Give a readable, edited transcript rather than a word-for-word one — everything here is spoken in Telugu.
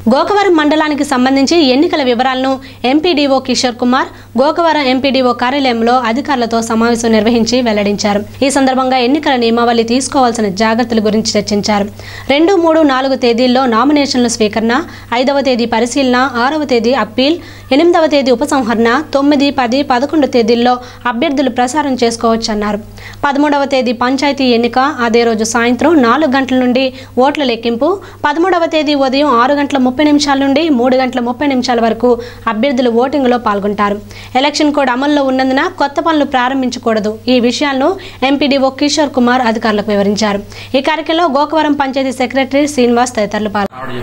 గోకవరం మండలానికి సంబంధించి ఎన్నికల వివరాలను ఎంపీడీఓ కిషోర్ కుమార్ గోకవరం ఎంపీడీఓ కార్యాలయంలో అధికారులతో సమావేశం నిర్వహించి వెల్లడించారు. ఈ సందర్భంగా ఎన్నికల నియమావళి తీసుకోవాల్సిన జాగ్రత్తల గురించి చర్చించారు. 2, 3, 4 తేదీల్లో నామినేషన్ల స్వీకరణ, 5వ తేదీ పరిశీలన, 6వ తేదీ అప్పీల్, 8వ తేదీ ఉపసంహరణ, 9, 10, 11 తేదీల్లో అభ్యర్థులు ప్రసారం చేసుకోవచ్చన్నారు. 13వ తేదీ పంచాయతీ ఎన్నిక, అదే రోజు సాయంత్రం 4 గంటల నుండి ఓట్ల లెక్కింపు, 13వ తేదీ ఉదయం 6:30 నుండి 3:30 వరకు అభ్యర్థులు ఓటింగ్లో పాల్గొంటారు. ఎలక్షన్ కోడ్ అమల్లో ఉన్నందున కొత్త పనులు ప్రారంభించకూడదు. ఈ విషయాలను ఎంపీడీఓ కిషోర్ కుమార్ అధికారులకు వివరించారు. ఈ కార్యక్రమంలో గోకవరం పంచాయతీ సెక్రటరీ శ్రీనివాస్ తదితరులు పాల్గొన్నారు.